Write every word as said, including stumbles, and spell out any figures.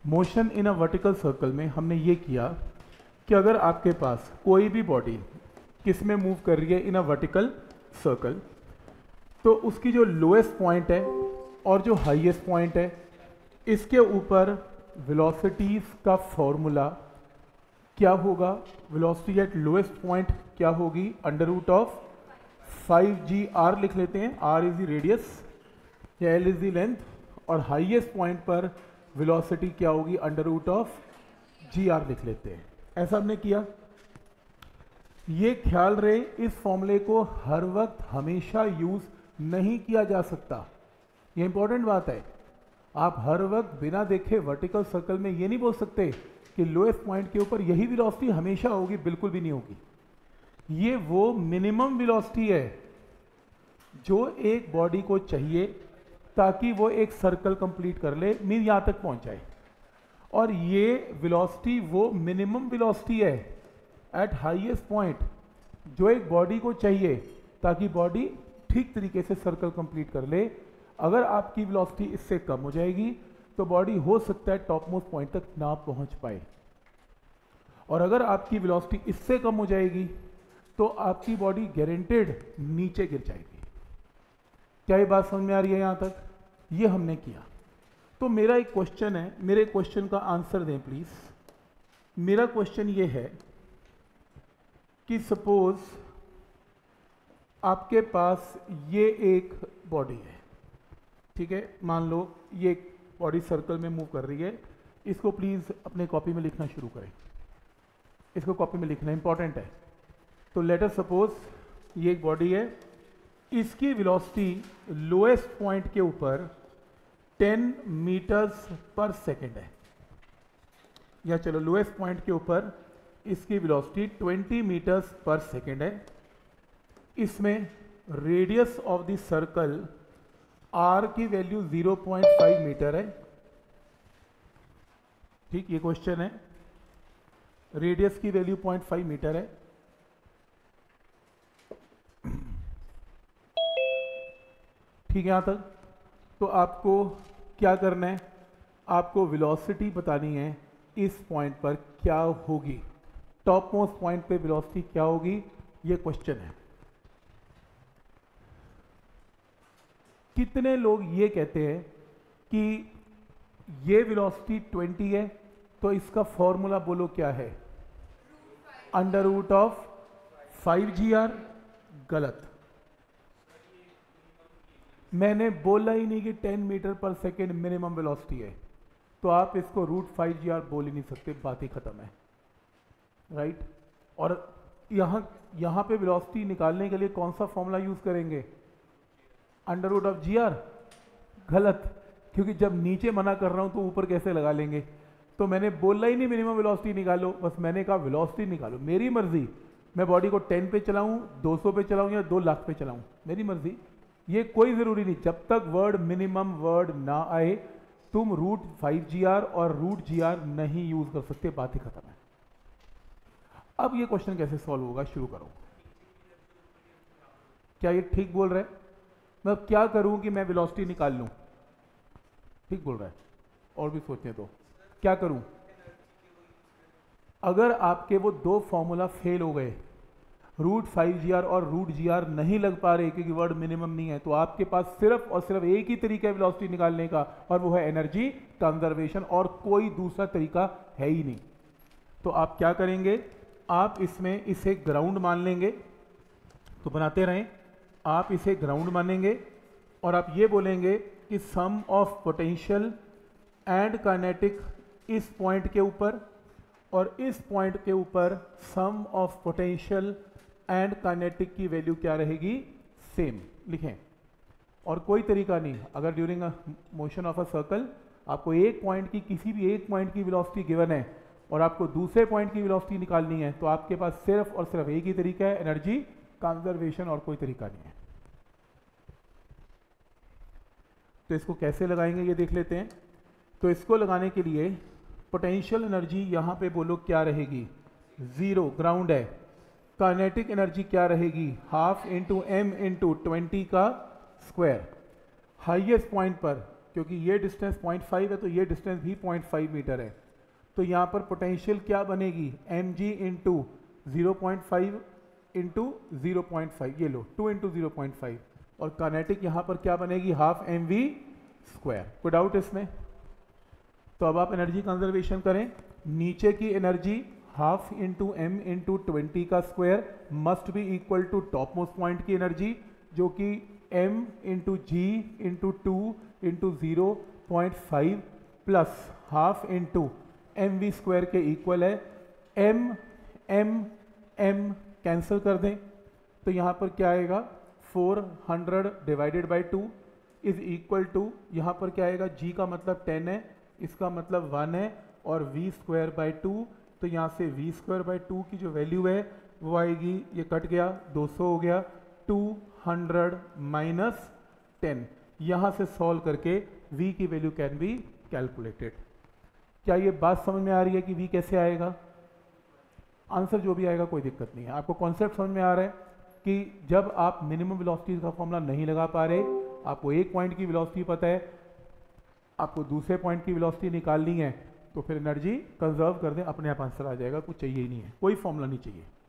Motion in a vertical circle में हमने ये किया कि अगर आपके पास कोई भी बॉडी किस में मूव कर रही है इन अ वर्टिकल सर्कल, तो उसकी जो लोएस्ट पॉइंट है और जो हाईएस्ट पॉइंट है, इसके ऊपर वेलोसिटीज का फॉर्मूला क्या होगा। वेलोसिटी एट लोएस्ट पॉइंट क्या होगी, under root of five g r लिख लेते हैं, आर इज द रेडियस या एल इज द लेंथ, और हाईएस्ट पॉइंट पर वेलोसिटी क्या होगी, under root of g r लिख लेते हैं। ऐसा हमने किया। ये ख्याल रहे इस फॉर्मूले को हर वक्त हमेशा यूज नहीं किया जा सकता, ये इंपॉर्टेंट बात है। आप हर वक्त बिना देखे वर्टिकल सर्कल में ये नहीं बोल सकते कि लोएस्ट पॉइंट के ऊपर यही वेलोसिटी हमेशा होगी, बिल्कुल भी नहीं होगी। ये वो मिनिमम वेलोसिटी है जो एक बॉडी को चाहिए ताकि वो एक सर्कल कंप्लीट कर ले, मीन यहां तक पहुंच जाए। और ये वेलोसिटी वो मिनिमम वेलोसिटी है एट हाईएस्ट पॉइंट जो एक बॉडी को चाहिए ताकि बॉडी ठीक तरीके से सर्कल कंप्लीट कर ले। अगर आपकी वेलोसिटी इससे कम हो जाएगी तो बॉडी हो सकता है टॉप मोस्ट पॉइंट तक ना पहुंच पाए, और अगर आपकी वेलोसिटी इससे कम हो जाएगी तो आपकी बॉडी गारंटेड नीचे गिर जाएगी। क्या ये बात समझ में आ रही है यहां तक? ये हमने किया। तो मेरा एक क्वेश्चन है, मेरे क्वेश्चन का आंसर दें प्लीज। मेरा क्वेश्चन ये है कि सपोज आपके पास ये एक बॉडी है, ठीक है, मान लो ये एक बॉडी सर्कल में मूव कर रही है। इसको प्लीज अपने कॉपी में लिखना शुरू करें, इसको कॉपी में लिखना इंपॉर्टेंट है। तो लेट अस सपोज ये एक बॉडी है, इसकी वेलोसिटी लोएस्ट पॉइंट के ऊपर टेन मीटर्स पर सेकेंड है, या चलो लोएस्ट पॉइंट के ऊपर इसकी velocity twenty metres per second है। इसमें radius of the circle r की value zero point five metre है, ठीक, ये क्वेश्चन है। रेडियस की value zero point five metre है। ठीक है यहां तक? तो आपको क्या करना है, आपको वेलोसिटी बतानी है इस पॉइंट पर क्या होगी, टॉप मोस्ट पॉइंट पे वेलोसिटी क्या होगी, ये क्वेश्चन है। कितने लोग ये कहते हैं कि ये वेलोसिटी ट्वेंटी है तो इसका फॉर्मूला बोलो क्या है, under root of five g r? गलत। मैंने बोला ही नहीं कि ten metre per second minimum velocity है, तो आप इसको रूट फाइव जी आर बोल ही नहीं सकते, बात ही खत्म है, राइट। और यहां यहां पे वेलोसिटी निकालने के लिए कौन सा फॉर्मूला यूज करेंगे, under root of g r? गलत, क्योंकि जब नीचे मना कर रहा हूं तो ऊपर कैसे लगा लेंगे। तो मैंने बोला ही नहीं मिनिमम वेलोसिटी निकालो, बस मैंने कहा वेलोसिटी निकालो। मेरी मर्जी, मैं बॉडी को टेन पे चलाऊं, दो सौ पे चलाऊं या दो लाख पे चलाऊं, मेरी मर्जी, ये कोई जरूरी नहीं। जब तक वर्ड मिनिमम वर्ड ना आए तुम रूट फाइव जी आर और रूट जी आर नहीं यूज कर सकते, बात ही खत्म है। अब ये क्वेश्चन कैसे सॉल्व होगा, शुरू करो। क्या ये ठीक बोल रहा है? मैं क्या करूं कि मैं वेलोसिटी निकाल लूं? ठीक बोल रहा है, और भी सोचें तो क्या करूं? अगर आपके वो दो फॉर्मूला फेल हो गए, रूट फाइव जी आर और रूट जी आर नहीं लग पा रहे क्योंकि वर्ड मिनिमम नहीं है, तो आपके पास सिर्फ और सिर्फ एक ही तरीका है वेलोसिटी निकालने का, और वो है एनर्जी कंजर्वेशन, और कोई दूसरा तरीका है ही नहीं। तो आप क्या करेंगे, आप इसमें इसे ग्राउंड मान लेंगे, तो बनाते रहें, आप इसे ग्राउंड मानेंगे और आप ये बोलेंगे कि sum of potential and kinetic इस पॉइंट के ऊपर, और इस पॉइंट के ऊपर sum of potential and kinetic की वैल्यू क्या रहेगी, सेम लिखें। और कोई तरीका नहीं, अगर during motion of a circle आपको एक पॉइंट की, किसी भी एक पॉइंट की वेलोसिटी गिवन है और आपको दूसरे पॉइंट की वेलोसिटी निकालनी है, तो आपके पास सिर्फ और सिर्फ एक ही तरीका है, एनर्जी कंजर्वेशन, और कोई तरीका नहीं है। तो इसको कैसे लगाएंगे ये देख लेते हैं। तो इसको लगाने के लिए पोटेंशियल एनर्जी यहां पे बोलो क्या रहेगी, जीरो, ग्राउंड है। काइनेटिक एनर्जी क्या रहेगी, half into m into twenty का स्क्वायर। हाईएस्ट पॉइंट पर क्योंकि ये डिस्टेंस पॉइंट फाइव है तो ये डिस्टेंस भी पॉइंट फाइव मीटर है। तो यहाँ पर पोटेंशियल क्या बनेगी, m g into zero point five into zero point five, ये लो two into zero point five, और काइनेटिक यहाँ पर क्या बनेगी, हाफ एम वी स्क्वायर। कोई डाउट इसमें? तो अब आप एनर्जी कंजर्वेशन करें। नीचे की energy half into m into twenty का square must be equal to top most point की एनर्जी, जो कि m into g into two into zero point five plus half into m v square के equal है। m m m cancel कर दें तो यहाँ पर क्या आएगा, four hundred divided by two is equal to, यहाँ पर क्या आएगा, g का मतलब टेन है, इसका मतलब वन है, और v स्क्वायर बाई टू, तो यहाँ से v स्क्वायर बाई टू की जो वैल्यू है वो आएगी, ये कट गया, दो सौ हो गया, टू हंड्रेड माइनस टेन। यहाँ से सॉल्व करके v की वैल्यू कैन बी कैलकुलेटेड। क्या ये बात समझ में आ रही है कि v कैसे आएगा? आंसर जो भी आएगा कोई दिक्कत नहीं है। आपको कॉन्सेप्ट समझ में आ रहा है कि जब आप मिनिमम वेलोसिटी का फॉर्मूला नहीं लगा पा रहे, आपको एक पॉइंट की वेलोसिटी पता है, आपको दूसरे पॉइंट की वेलोसिटी निकालनी है, तो फिर एनर्जी कंजर्व कर दें, अपने आप आंसर आ जाएगा, कुछ चाहिए ही नहीं है, कोई फॉर्मूला नहीं चाहिए।